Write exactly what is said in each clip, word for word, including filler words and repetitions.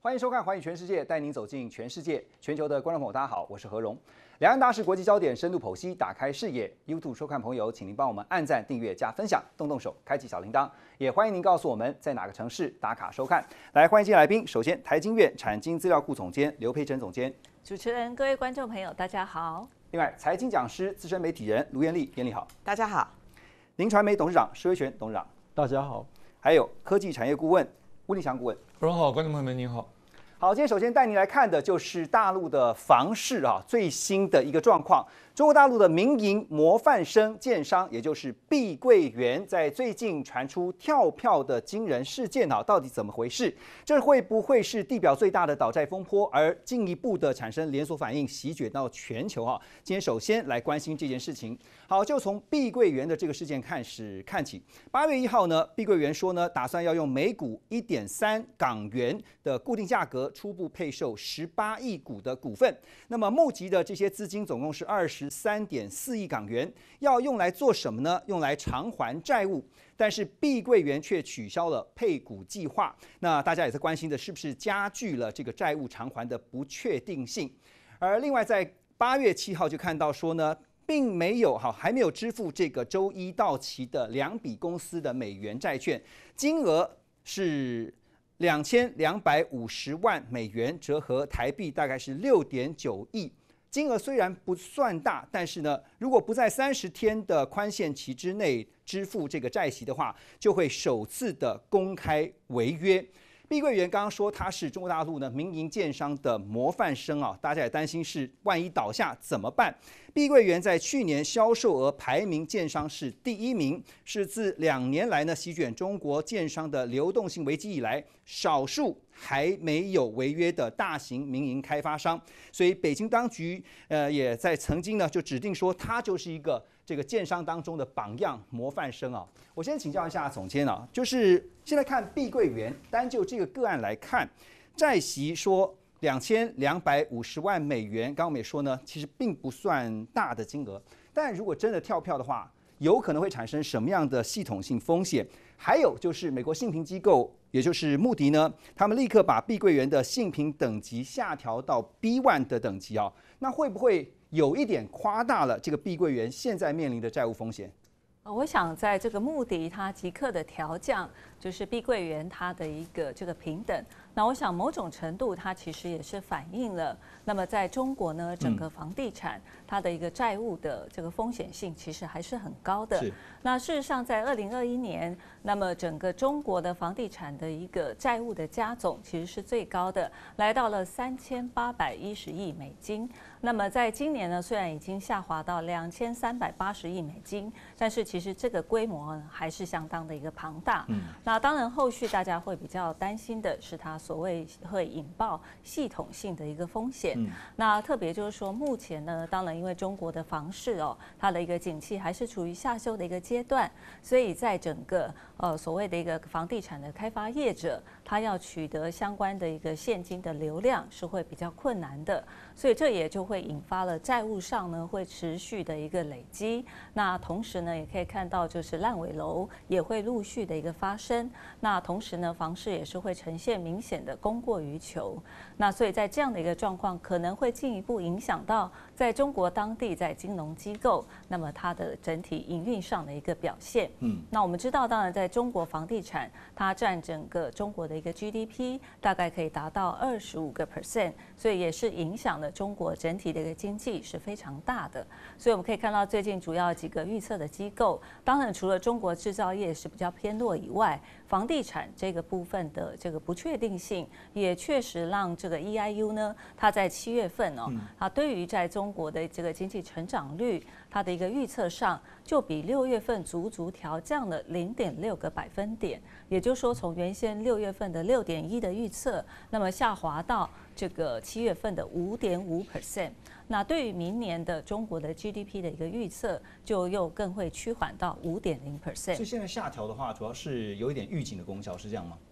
欢迎收看《寰宇全世界》，带您走进全世界。全球的观众朋友，大家好，我是何荣。两岸大事、国际焦点，深度剖析，打开视野。YouTube 收看朋友，请您帮我们按赞、订阅、加分享，动动手，开启小铃铛。也欢迎您告诉我们在哪个城市打卡收看。来，欢迎今天来宾。首先，台经院产经资料库总监刘佩珍总监， 主持人、各位观众朋友，大家好。 另外，财经讲师、资深媒体人卢艳丽，艳丽好， 大家好。 林传媒董事长施威全董事长， 大家好。 还有科技产业顾问温立祥顾问， 何荣好，观众朋友们您好。 好，今天首先带您来看的就是大陆的房市啊最新的一个状况。中国大陆的民营模范生建商，也就是碧桂园，在最近传出跳票的惊人事件啊，到底怎么回事？这会不会是地表最大的倒债风波，而进一步的产生连锁反应，席卷到全球啊？今天首先来关心这件事情。好，就从碧桂园的这个事件开始看起。八月一号呢，碧桂园说呢，打算要用每股一点三港元的固定价格，初步配售十八亿股的股份。那么募集的这些资金总共是二十三点四亿港元，要用来做什么呢？用来偿还债务。但是碧桂园却取消了配股计划。那大家也在关心的是不是加剧了这个债务偿还的不确定性？而另外在八月七号就看到说呢，并没有好，还没有支付这个周一到期的两笔公司的美元债券，金额是两千两百五十万美元，折合台币大概是六点九亿。金额虽然不算大，但是呢，如果不在三十天的宽限期之内支付这个债息的话，就会首次的公开违约。碧桂园刚刚说它是中国大陆呢民营建商的模范生啊，大家也担心是万一倒下怎么办？碧桂园在去年销售额排名建商是第一名，是自两年来呢席卷中国建商的流动性危机以来，少数还没有违约的大型民营开发商。所以北京当局呃也在曾经呢就指定说它就是一个这个建商当中的榜样模范生啊。我先请教一下总监啊，就是现在看碧桂园，单就这个个案来看，债息说两千两百五十万美元，刚刚我们也说呢，其实并不算大的金额，但如果真的跳票的话，有可能会产生什么样的系统性风险？还有就是美国信评机构，也就是穆迪呢，他们立刻把碧桂园的信评等级下调到 B 一 的等级啊，那会不会有一点夸大了这个碧桂园现在面临的债务风险？ 我想在这个穆迪它即刻的调降，就是碧桂园它的一个这个平等。那我想某种程度它其实也是反映了，那么在中国呢，整个房地产它的一个债务的这个风险性其实还是很高的。那事实上在二零二一年，那么整个中国的房地产的一个债务的加总其实是最高的，来到了三千八百一十亿美金。那么在今年呢，虽然已经下滑到两千三百八十亿美金，但是其实这个规模还是相当的一个庞大。嗯，那当然后续大家会比较担心的是它所谓会引爆系统性的一个风险。嗯，那特别就是说，目前呢，当然因为中国的房市哦，它的一个景气还是处于下修的一个阶段，所以在整个呃所谓的一个房地产的开发业者，他要取得相关的一个现金的流量是会比较困难的，所以这也就会引发了债务上呢会持续的一个累积。那同时呢，也可以看到就是烂尾楼也会陆续的一个发生。那同时呢，房市也是会呈现明显的供过于求。那所以在这样的一个状况，可能会进一步影响到在中国当地在金融机构，那么它的整体营运上的一个表现。嗯，那我们知道，当然在中国房地产它占整个中国的一个 G D P 大概可以达到二十五个 percent， 所以也是影响了中国整体的一个经济是非常大的。所以我们可以看到最近主要几个预测的机构，当然除了中国制造业是比较偏弱以外，房地产这个部分的这个不确定性，也确实让这个 E I U 呢，它在七月份哦，它对于在中国的这个经济成长率，它的一个预测上，就比六月份足足调降了零点六个百分点，也就是说从原先六月份的六点一的预测，那么下滑到这个七月份的五点五 percent。那对于明年的中国的 G D P 的一个预测，就又更会趋缓到五点零 percent。 所以现在下调的话，主要是有一点预警的功效，是这样吗？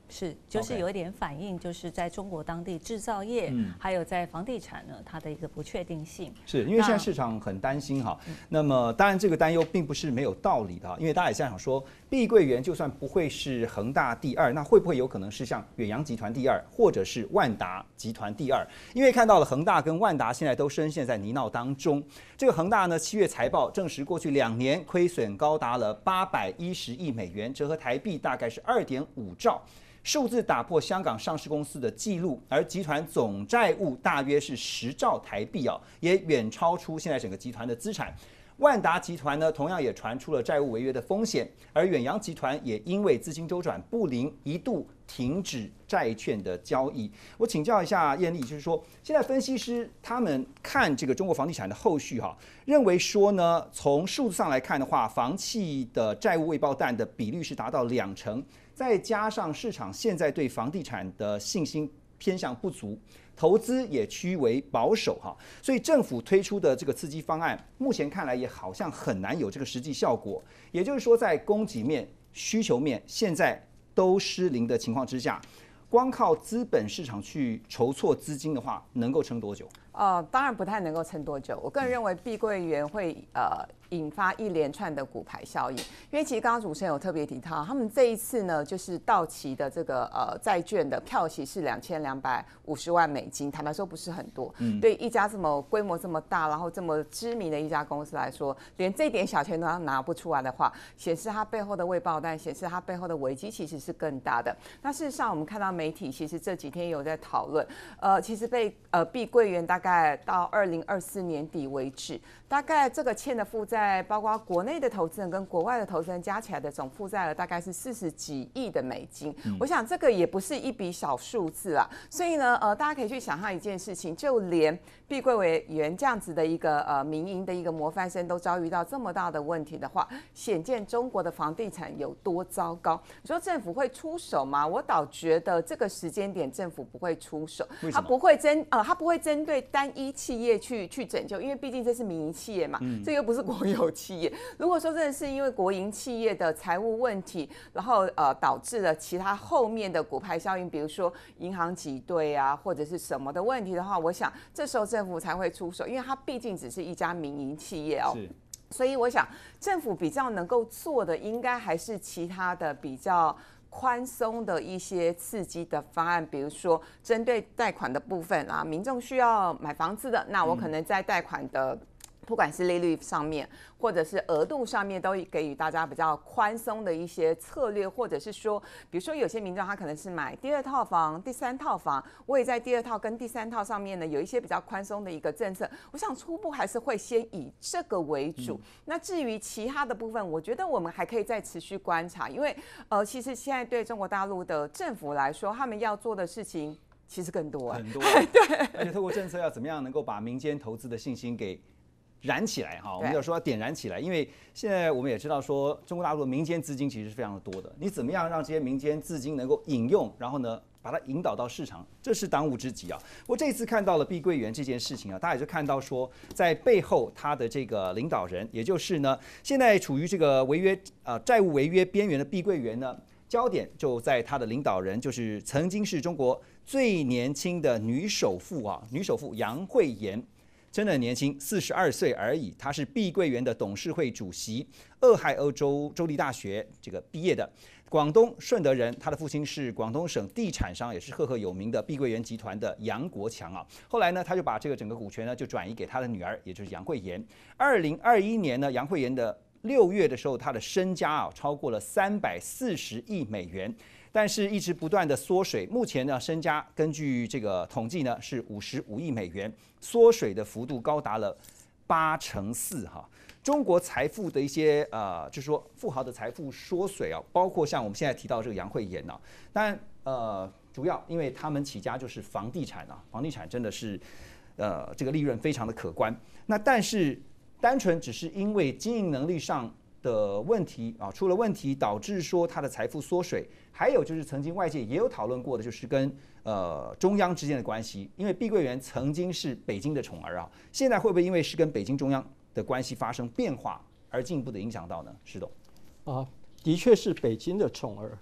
是，就是有一点反映，就是在中国当地制造业，嗯、还有在房地产呢，它的一个不确定性。 是因为现在市场很担心哈，那么当然这个担忧并不是没有道理的，因为大家也在想说，碧桂园就算不会是恒大第二，那会不会有可能是像远洋集团第二，或者是万达集团第二？因为看到了恒大跟万达现在都深陷在泥淖当中。这个恒大呢，七月财报证实，过去两年亏损高达了八百一十亿美元，折合台币大概是二点五兆。数字打破香港上市公司的记录，而集团总债务大约是十兆台币啊，也远超出现在整个集团的资产。万达集团呢，同样也传出了债务违约的风险，而远洋集团也因为资金周转不灵，一度停止债券的交易。我请教一下燕俐，就是说，现在分析师他们看这个中国房地产的后续哈，认为说呢，从数字上来看的话，房企的债务未爆弹的比率是达到两成。再加上市场现在对房地产的信心偏向不足，投资也趋为保守哈，所以政府推出的这个刺激方案，目前看来也好像很难有这个实际效果。也就是说，在供给面、需求面现在都失灵的情况之下，光靠资本市场去筹措资金的话，能够撑多久？ 呃，当然不太能够撑多久。我个人认为碧桂园会呃引发一连串的骨牌效应，因为其实刚刚主持人有特别提到，他们这一次呢，就是到期的这个呃债券的票息是两千两百五十万美金，坦白说不是很多。嗯，对一家这么规模这么大，然后这么知名的一家公司来说，连这点小钱都拿不出来的话，显示它背后的未爆弹，显示它背后的危机其实是更大的。那事实上，我们看到媒体其实这几天有在讨论，呃，其实被呃碧桂园大概到二零二四年底为止，大概这个欠的负债，包括国内的投资人跟国外的投资人加起来的总负债额，大概是四十几亿的美金。嗯、我想这个也不是一笔小数字啊。所以呢，呃，大家可以去想象一件事情，就连碧桂园这样子的一个呃民营的一个模范生都遭遇到这么大的问题的话，显见中国的房地产有多糟糕。你说政府会出手吗？我倒觉得这个时间点政府不会出手，他不会针呃，他不会针对单一企业去去拯救，因为毕竟这是民营企业嘛，嗯、这又不是国有企业。如果说真的是因为国营企业的财务问题，然后呃导致了其他后面的骨牌效应，比如说银行挤兑啊，或者是什么的问题的话，我想这时候政府才会出手，因为它毕竟只是一家民营企业哦。所以我想政府比较能够做的，应该还是其他的比较宽松的一些刺激的方案，比如说针对贷款的部分啊，民众需要买房子的，那我可能在贷款的不管是利率上面，或者是额度上面，都给予大家比较宽松的一些策略，或者是说，比如说有些民众他可能是买第二套房、第三套房，我也在第二套跟第三套上面呢有一些比较宽松的一个政策。我想初步还是会先以这个为主。嗯、那至于其他的部分，我觉得我们还可以再持续观察，因为呃，其实现在对中国大陆的政府来说，他们要做的事情其实更多、啊， 很多、啊，对，而且透过政策要怎么样能够把民间投资的信心给燃起来哈，我们要说要点燃起来，因为现在我们也知道说，中国大陆的民间资金其实是非常的多的。你怎么样让这些民间资金能够引用，然后呢，把它引导到市场，这是当务之急啊。我这次看到了碧桂园这件事情啊，大家也就看到说，在背后他的这个领导人，也就是呢，现在处于这个违约呃债务违约边缘的碧桂园呢，焦点就在他的领导人，就是曾经是中国最年轻的女首富啊，女首富杨惠妍。真的很年轻，四十二岁而已。他是碧桂园的董事会主席，俄亥俄州州立大学这个毕业的，广东顺德人。他的父亲是广东省地产商，也是赫赫有名的碧桂园集团的杨国强啊。后来呢，他就把这个整个股权呢就转移给他的女儿，也就是杨惠妍。二零二一年呢，杨惠妍的六月的时候，他的身家啊超过了三百四十亿美元。但是一直不断的缩水，目前呢身家根据这个统计呢是五十五亿美元，缩水的幅度高达了八成四哈。中国财富的一些呃，就是说富豪的财富缩水啊，包括像我们现在提到这个杨惠妍啊，当然呃主要因为他们起家就是房地产啊，房地产真的是呃这个利润非常的可观。那但是单纯只是因为经营能力上的问题啊，出了问题导致说它的财富缩水。还有就是曾经外界也有讨论过的，就是跟呃中央之间的关系，因为碧桂园曾经是北京的宠儿啊，现在会不会因为是跟北京中央的关系发生变化而进一步的影响到呢？石董啊，的确是北京的宠儿，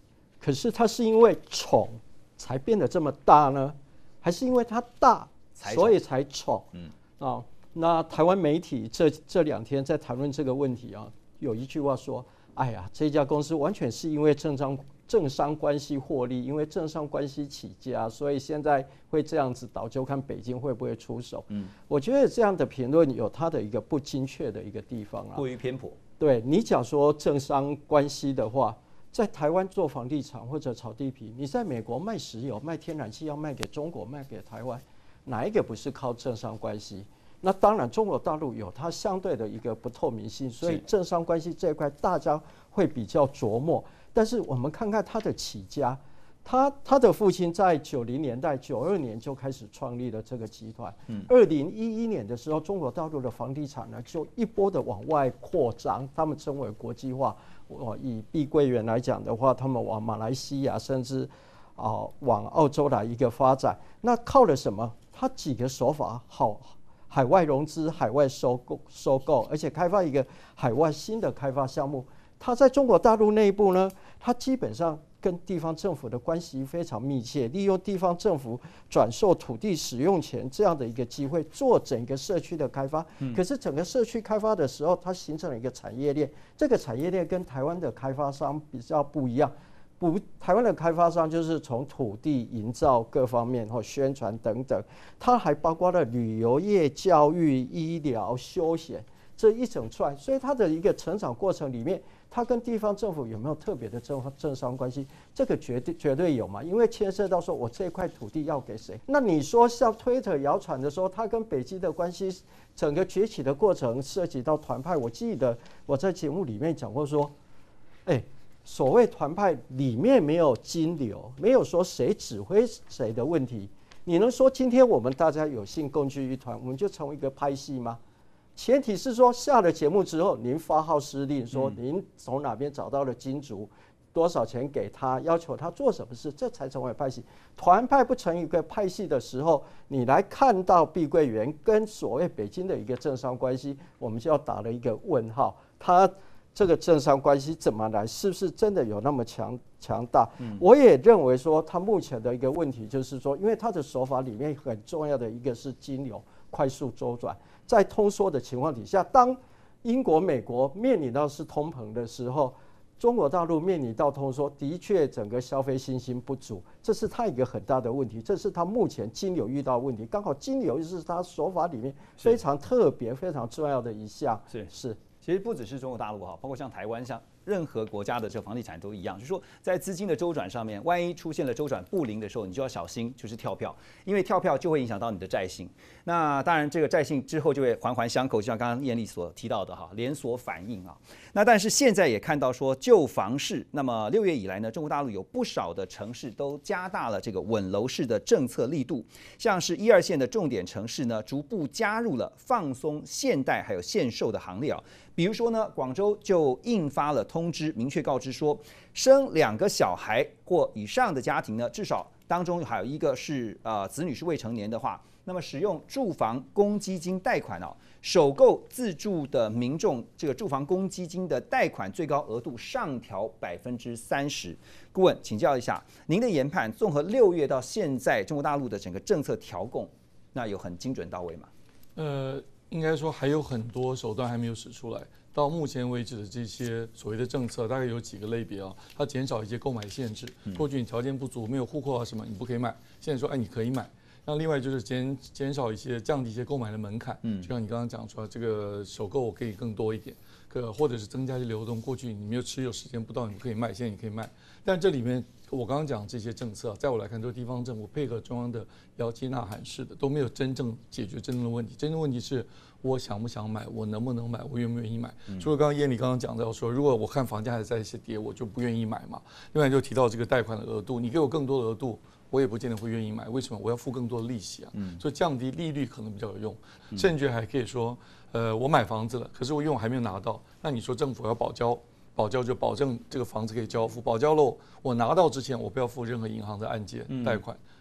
可是它是因为宠才变得这么大呢，还是因为它大所以才宠？嗯啊，那台湾媒体这这两天在谈论这个问题啊，有一句话说：“哎呀，这家公司完全是因为政商政商关系获利，因为政商关系起家，所以现在会这样子倒，就看北京会不会出手。”嗯，我觉得这样的评论有它的一个不精确的一个地方啊， 过于偏颇。 对你讲说政商关系的话，在台湾做房地产或者炒地皮，你在美国卖石油、卖天然气要卖给中国、卖给台湾，哪一个不是靠政商关系？那当然，中国大陆有它相对的一个不透明性，所以政商关系这一块大家会比较琢磨。但是我们看看他的起家，他他的父亲在九零年代九二年就开始创立了这个集团。二零一一年的时候，中国大陆的房地产呢就一波的往外扩张，他们称为国际化。我以碧桂园来讲的话，他们往马来西亚甚至啊、呃、往澳洲来一个发展，那靠了什么？他几个手法好。海外融资、海外收购、收购，而且开发一个海外新的开发项目。它在中国大陆内部呢，它基本上跟地方政府的关系非常密切，利用地方政府转售土地使用权这样的一个机会，做整个社区的开发。嗯、可是整个社区开发的时候，它形成了一个产业链，这个产业链跟台湾的开发商比较不一样。不，台湾的开发商就是从土地营造各方面或宣传等等，它还包括了旅游业、教育、医疗、休闲这一整串，所以它的一个成长过程里面，它跟地方政府有没有特别的政政商关系？这个绝对绝对有嘛，因为牵涉到说我这块土地要给谁。那你说像推特谣传的说，它跟北京的关系，整个崛起的过程涉及到团派，我记得我在节目里面讲过说，哎。所谓团派里面没有金流，没有说谁指挥谁的问题。你能说今天我们大家有幸共聚一团，我们就成为一个派系吗？前提是说下了节目之后，您发号施令，说您从哪边找到了金主，多少钱给他，要求他做什么事，这才成为派系。团派不成一个派系的时候，你来看到碧桂园跟所谓北京的一个政商关系，我们就要打了一个问号。他这个政商关系怎么来？是不是真的有那么强强大？嗯、我也认为说，他目前的一个问题就是说，因为他的手法里面很重要的一个是金流快速周转，在通缩的情况底下，当英国、美国面临到是通膨的时候，中国大陆面临到通缩，的确整个消费信心不足，这是他一个很大的问题，这是他目前金流遇到的问题。刚好金流是他手法里面非常特别、非常重要的一项。 是是。 其实不只是中国大陆哈，包括像台湾、像任何国家的这个房地产都一样，就是说在资金的周转上面，万一出现了周转不灵的时候，你就要小心，就是跳票，因为跳票就会影响到你的债性。那当然，这个债性之后就会环环相扣，就像刚刚燕俐所提到的哈，连锁反应啊。那但是现在也看到说，就房市，那么六月以来呢，中国大陆有不少的城市都加大了这个稳楼市的政策力度，像是一二线的重点城市呢，逐步加入了放松限贷还有限售的行列啊。比如说呢，广州就印发了通知，明确告知说，生两个小孩或以上的家庭呢，至少当中还有一个是呃子女是未成年的话，那么使用住房公积金贷款哦，首购自住的民众这个住房公积金的贷款最高额度上调百分之三十。顾问，请教一下，您的研判，综合六月到现在中国大陆的整个政策调控，那有很精准到位吗？ 呃。应该说还有很多手段还没有使出来。到目前为止的这些所谓的政策，大概有几个类别啊，它减少一些购买限制。过去你条件不足，没有户口啊什么，你不可以买。现在说，哎，你可以买。那另外就是减减少一些，降低一些购买的门槛。嗯，就像你刚刚讲说，这个首购我可以更多一点，可或者是增加一些流动。过去你没有持有时间不到，你不可以卖，现在你可以卖。但这里面我刚刚讲这些政策，在我来看，都是地方政府配合中央的摇旗呐喊式的，都没有真正解决真正的问题。真正问题是我想不想买，我能不能买，我愿不愿意买。除了刚刚燕俐刚刚讲到说，如果我看房价还在一些跌，我就不愿意买嘛。另外就提到这个贷款的额度，你给我更多的额度，我也不见得会愿意买。为什么？我要付更多的利息啊。所以降低利率可能比较有用。甚至还可以说，呃，我买房子了，可是我用还没有拿到，那你说政府要保交？保交就保证这个房子可以交付，保交喽，我拿到之前我不要付任何银行的按揭贷款，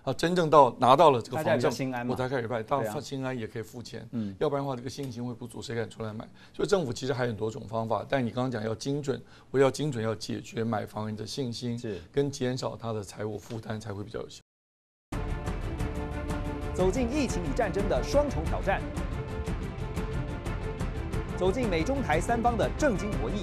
啊，真正到拿到了这个大家比较房证， 心安嘛我才开始卖，当对啊然心安也可以付钱， 嗯要不然的话这个信心会不足，谁敢出来买？所以政府其实还有很多种方法，但你刚刚讲要精准，我要精准要解决买房人的信心， 是跟减少他的财务负担才会比较有效。 走进疫情与战争的双重挑战，走进美中台三方的政经博弈，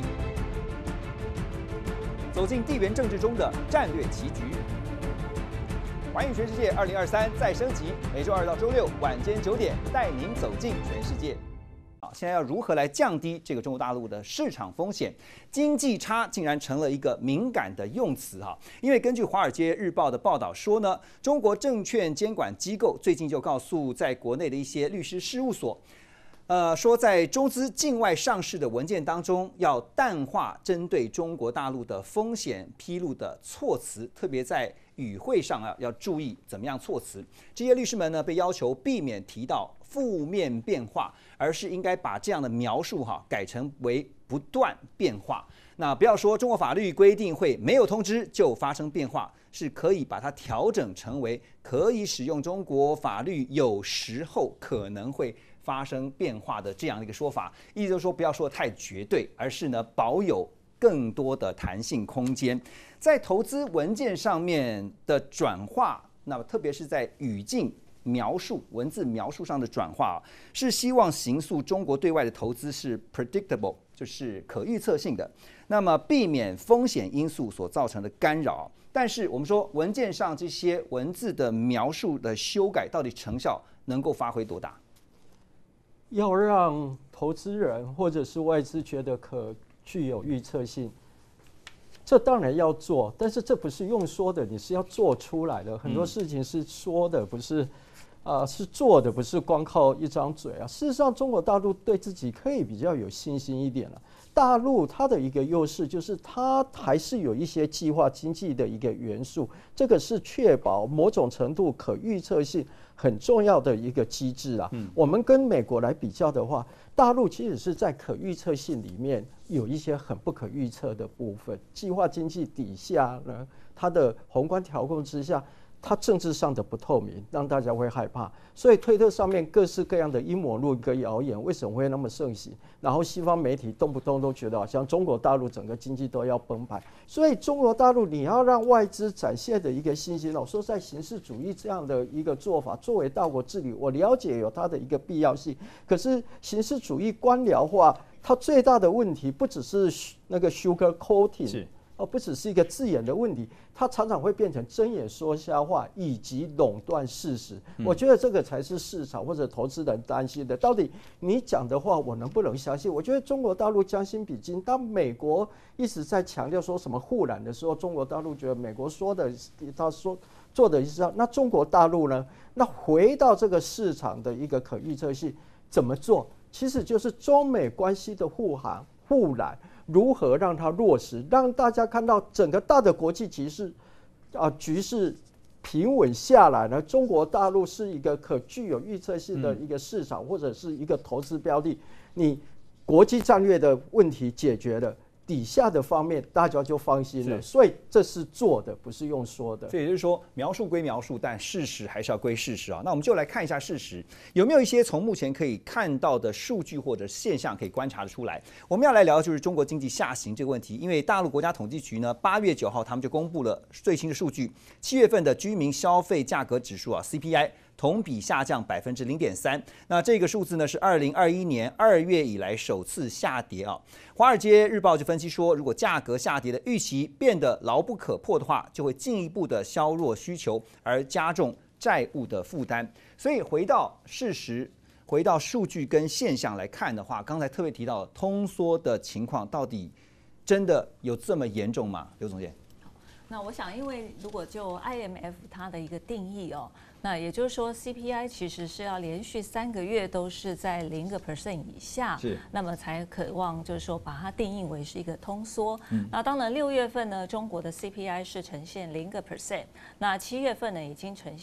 走进地缘政治中的战略棋局。环宇全世界二零二三再升级，每周二到周六晚间九点，带您走进全世界。好，现在要如何来降低这个中国大陆的市场风险？经济差竟然成了一个敏感的用词哈，因为根据《华尔街日报》的报道说呢，中国证券监管机构最近就告诉在国内的一些律师事务所。呃，说在中资境外上市的文件当中，要淡化针对中国大陆的风险披露的措辞，特别在语汇上啊要注意怎么样措辞。这些律师们呢被要求避免提到负面变化，而是应该把这样的描述哈改成为不断变化。那不要说中国法律规定会没有通知就发生变化，是可以把它调整成为可以使用中国法律，有时候可能会发生变化的这样的一个说法，意思就是说不要说太绝对，而是呢保有更多的弹性空间。在投资文件上面的转化，那么特别是在语境描述、文字描述上的转化，是希望形塑中国对外的投资是 predictable， 就是可预测性的，那么避免风险因素所造成的干扰。但是我们说文件上这些文字的描述的修改，到底成效能够发挥多大？ 要让投资人或者是外资觉得可具有预测性，这当然要做，但是这不是用说的，你是要做出来的。很多事情是说的，不是啊、呃，是做的，不是光靠一张嘴啊。事实上，中国大陆对自己可以比较有信心一点了。大陆它的一个优势就是它还是有一些计划经济的一个元素，这个是确保某种程度可预测性很重要的一个机制啊。嗯、我们跟美国来比较的话，大陆其实是在可预测性里面有一些很不可预测的部分。计划经济底下呢，它的宏观调控之下，它政治上的不透明，让大家会害怕。所以推特上面各式各样的阴谋论跟谣言为什么会那么盛行？然后西方媒体动不动都觉得好像中国大陆整个经济都要崩盘。所以中国大陆你要让外资展现的一个信心，我说在形式主义这样的一个做法，作为大国治理，我了解有它的一个必要性。可是形式主义官僚化，它最大的问题不只是那个 sugar coating。是哦，不只是一个字眼的问题，它常常会变成睁眼说瞎话，以及垄断事实。嗯、我觉得这个才是市场或者投资人担心的。到底你讲的话，我能不能相信？我觉得中国大陆将心比心，当美国一直在强调说什么护栏的时候，中国大陆觉得美国说的，他说做的是那中国大陆呢？那回到这个市场的一个可预测性怎么做？其实就是中美关系的护航护栏。如何让它落实，让大家看到整个大的国际局势啊局势平稳下来呢？中国大陆是一个可具有预测性的一个市场，或者是一个投资标的。你国际战略的问题解决了，底下的方面大家就放心了。所以这是做的，不是用说的。 所以也就是说，描述归描述，但事实还是要归事实啊。那我们就来看一下事实，有没有一些从目前可以看到的数据或者现象可以观察得出来？我们要来聊的就是中国经济下行这个问题，因为大陆国家统计局呢，八月九号他们就公布了最新的数据，七月份的居民消费价格指数啊 C P I。同比下降百分之零点三，那这个数字呢是二零二一年二月以来首次下跌啊。华尔街日报就分析说，如果价格下跌的预期变得牢不可破的话，就会进一步的削弱需求，而加重债务的负担。所以回到事实，回到数据跟现象来看的话，刚才特别提到通缩的情况，到底真的有这么严重吗？刘总监。 那我想，因为如果就 I M F 它的一个定义哦，那也就是说 C P I 其实是要连续三个月都是在零个 percent 以下，是，那么才渴望就是说把它定义为是一个通缩。嗯、那当然六月份呢，中国的 C P I 是呈现零个 percent，那七月份呢已经呈现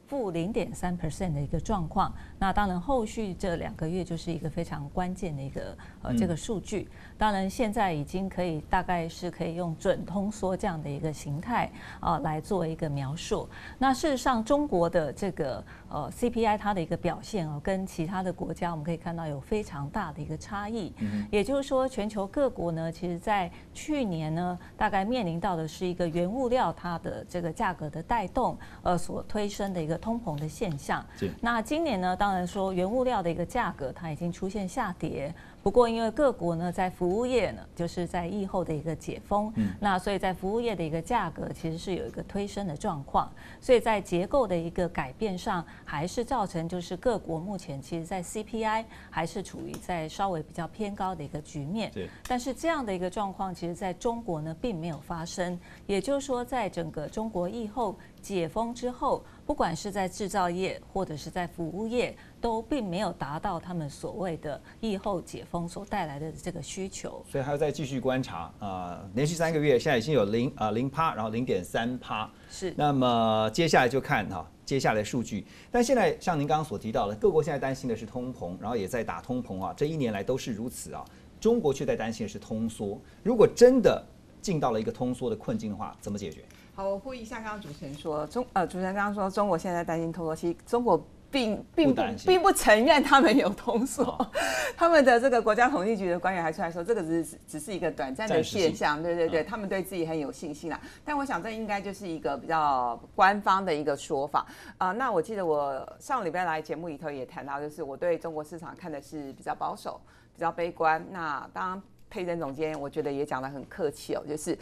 负零点三 percent 的一个状况。那当然，后续这两个月就是一个非常关键的一个呃这个数据。当然，现在已经可以大概是可以用准通缩这样的一个形态啊、呃、来做一个描述。那事实上，中国的这个呃 C P I 它的一个表现哦，跟其他的国家我们可以看到有非常大的一个差异。嗯、也就是说，全球各国呢，其实在去年呢，大概面临到的是一个原物料它的这个价格的带动，呃，所推升的一个通膨的现象。那今年呢，当然说原物料的一个价格它已经出现下跌。不过，因为各国呢在服务业呢，就是在疫后的一个解封，嗯、那所以在服务业的一个价格其实是有一个推升的状况，所以在结构的一个改变上，还是造成就是各国目前其实在 C P I 还是处于在稍微比较偏高的一个局面。但是这样的一个状况，其实在中国呢并没有发生，也就是说，在整个中国疫后解封之后，不管是在制造业或者是在服务业，都并没有达到他们所谓的疫后解封所带来的这个需求， 所以还要再继续观察啊、呃，连续三个月，现在已经有零啊零趴，然后零点三趴， 是。 那么接下来就看哈接下来的数据，但现在像您刚刚所提到的，各国现在担心的是通膨，然后也在打通膨啊，这一年来都是如此啊，中国却在担心的是通缩。如果真的进到了一个通缩的困境的话，怎么解决？ 好，我呼应一下刚刚主持人说，中呃主持人刚刚说中国现在担心通缩，其实中国并并不并不承认他们有通缩，哦、他们的这个国家统计局的官员还出来说，这个只是只是一个短暂的现象，对对对，嗯、他们对自己很有信心啦。但我想这应该就是一个比较官方的一个说法啊、呃。那我记得我上礼拜来节目里头也谈到，就是我对中国市场看的是比较保守、比较悲观。那当然。佩珍总监，我觉得也讲得很客气哦，就是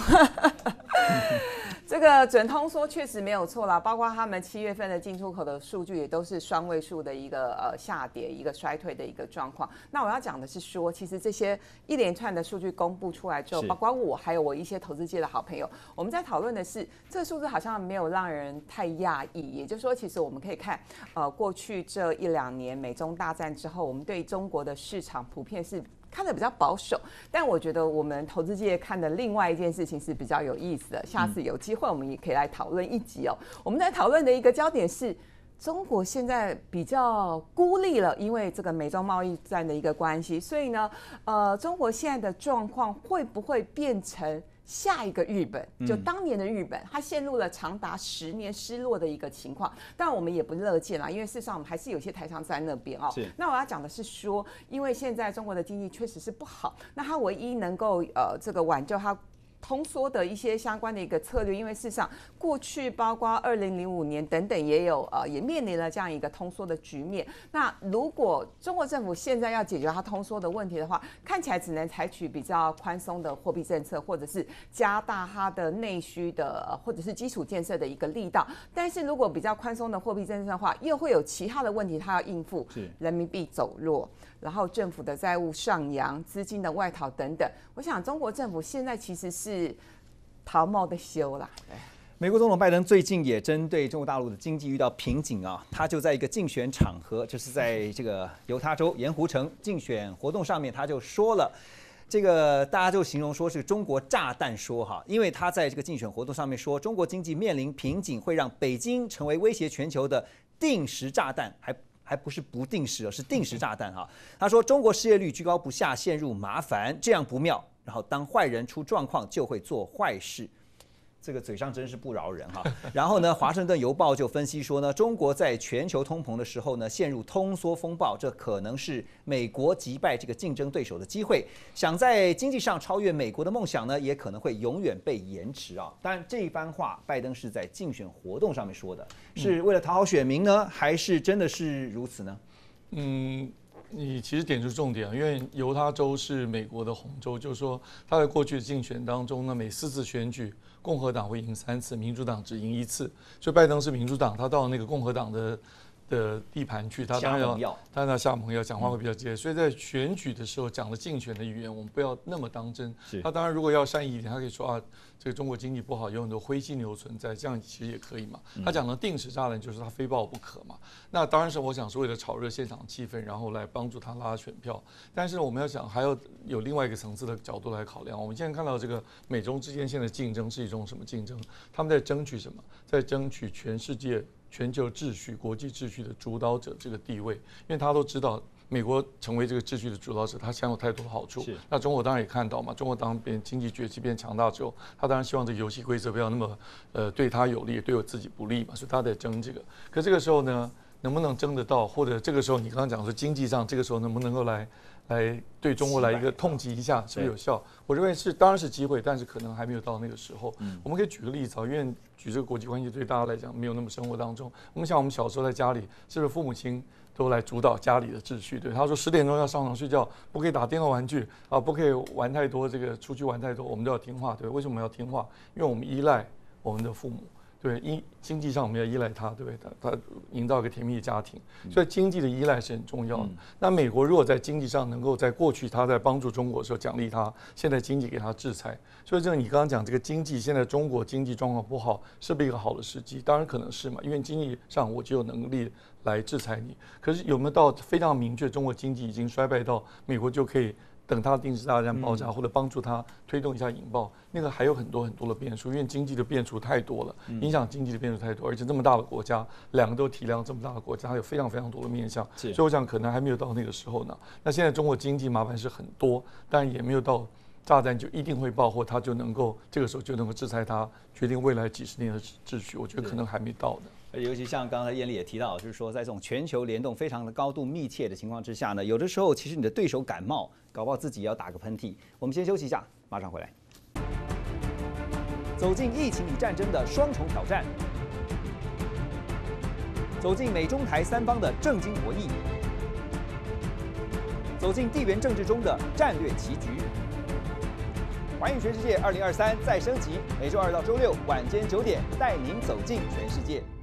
这个准通缩确实没有错啦，包括他们七月份的进出口的数据也都是双位数的一个呃下跌、一个衰退的一个状况。那我要讲的是说，其实这些一连串的数据公布出来之后，包括我还有我一些投资界的好朋友，我们在讨论的是这个数字好像没有让人太讶异，也就是说，其实我们可以看呃过去这一两年美中大战之后，我们对中国的市场普遍是看得比较保守，但我觉得我们投资界看的另外一件事情是比较有意思的。下次有机会我们也可以来讨论一集哦。我们在讨论的一个焦点是，中国现在比较孤立了，因为这个美中贸易战的一个关系，所以呢，呃，中国现在的状况会不会变成下一个日本，就当年的日本，它陷入了长达十年失落的一个情况。当然我们也不乐见啦，因为事实上我们还是有些台商在那边哦。那我要讲的是说，因为现在中国的经济确实是不好，那它唯一能够呃这个挽救它通缩的一些相关的一个策略，因为事实上过去包括二零零五年等等也有呃也面临了这样一个通缩的局面。那如果中国政府现在要解决它通缩的问题的话，看起来只能采取比较宽松的货币政策，或者是加大它的内需的、呃、或者是基础建设的一个力道。但是如果比较宽松的货币政策的话，又会有其他的问题它要应付，人民币走弱，然后政府的债务上扬、资金的外逃等等。我想中国政府现在其实是逃冒的修啦。 美国总统拜登最近也针对中国大陆的经济遇到瓶颈啊，他就在一个竞选场合，就是在这个犹他州盐湖城竞选活动上面，他就说了，这个大家就形容说是中国炸弹说哈，因为他在这个竞选活动上面说，中国经济面临瓶颈，会让北京成为威胁全球的定时炸弹，还还不是不定时，是定时炸弹哈。他说中国失业率居高不下，陷入麻烦，这样不妙。然后当坏人出状况，就会做坏事。这个嘴上真是不饶人哈。然后呢，《华盛顿邮报》就分析说呢，中国在全球通膨的时候呢，陷入通缩风暴，这可能是美国击败这个竞争对手的机会。想在经济上超越美国的梦想呢，也可能会永远被延迟啊。当然，这一番话拜登是在竞选活动上面说的，是为了讨好选民呢，还是真的是如此呢？ 嗯。你其实点出重点啊，因为犹他州是美国的红州，就是说他在过去的竞选当中呢，每四次选举共和党会赢三次，民主党只赢一次，所以拜登是民主党，他到那个共和党的的地盘去，他当然要当然要下猛药，讲话会比较激烈，所以在选举的时候讲的竞选的语言，我们不要那么当真。他当然如果要善意一点，他可以说啊，这个中国经济不好，有很多灰犀牛存在，这样其实也可以嘛。他讲的定时炸弹就是他非爆不可嘛。那当然是我想是为了炒热现场气氛，然后来帮助他拉选票。但是我们要想还要有另外一个层次的角度来考量。我们现在看到这个美中之间现在竞争是一种什么竞争？他们在争取什么？在争取全世界全球秩序、国际秩序的主导者这个地位，因为大家都知道。美国成为这个秩序的主导者，它享有太多的好处。那中国当然也看到嘛，中国当变经济崛起变强大之后，他当然希望这个游戏规则不要那么呃对他有利，对我自己不利嘛，所以他在争这个。可这个时候呢，能不能争得到，或者这个时候你刚刚讲说经济上，这个时候能不能够来来对中国来一个痛击一下，是不是有效？我认为是，当然是机会，但是可能还没有到那个时候。我们可以举个例子啊，因为举这个国际关系对大家来讲没有那么生活当中。我们想我们小时候在家里，是不是父母亲都来主导家里的秩序？对，他说十点钟要上床睡觉，不可以打电动玩具啊，不可以玩太多，这个出去玩太多，我们都要听话，对。为什么要听话？因为我们依赖我们的父母。对，依经济上我们要依赖他，对不对？他他营造一个甜蜜的家庭，所以经济的依赖是很重要的。嗯、那美国如果在经济上能够在过去他在帮助中国的时候奖励他，现在经济给他制裁，所以这个你刚刚讲这个经济，现在中国经济状况不好，是不是一个好的时机？当然可能是嘛，因为经济上我就有能力来制裁你。可是有没有到非常明确，中国经济已经衰败到美国就可以？等它定时炸弹爆炸，嗯、或者帮助它推动一下引爆，那个还有很多很多的变数，因为经济的变数太多了，嗯、影响经济的变数太多，而且这么大的国家，两个都体量这么大的国家，它有非常非常多的面向，所以我想可能还没有到那个时候呢。那现在中国经济麻烦是很多，但也没有到炸弹就一定会爆，或它就能够这个时候就能够制裁它，决定未来几十年的秩序，我觉得可能还没到的。 尤其像刚才燕俐也提到，就是说在这种全球联动非常的高度密切的情况之下呢，有的时候其实你的对手感冒，搞不好自己也要打个喷嚏。我们先休息一下，马上回来。走进疫情与战争的双重挑战，走进美中台三方的政经博弈，走进地缘政治中的战略棋局。环宇全世界二零二三再升级，每周二到周六晚间九点，带您走进全世界。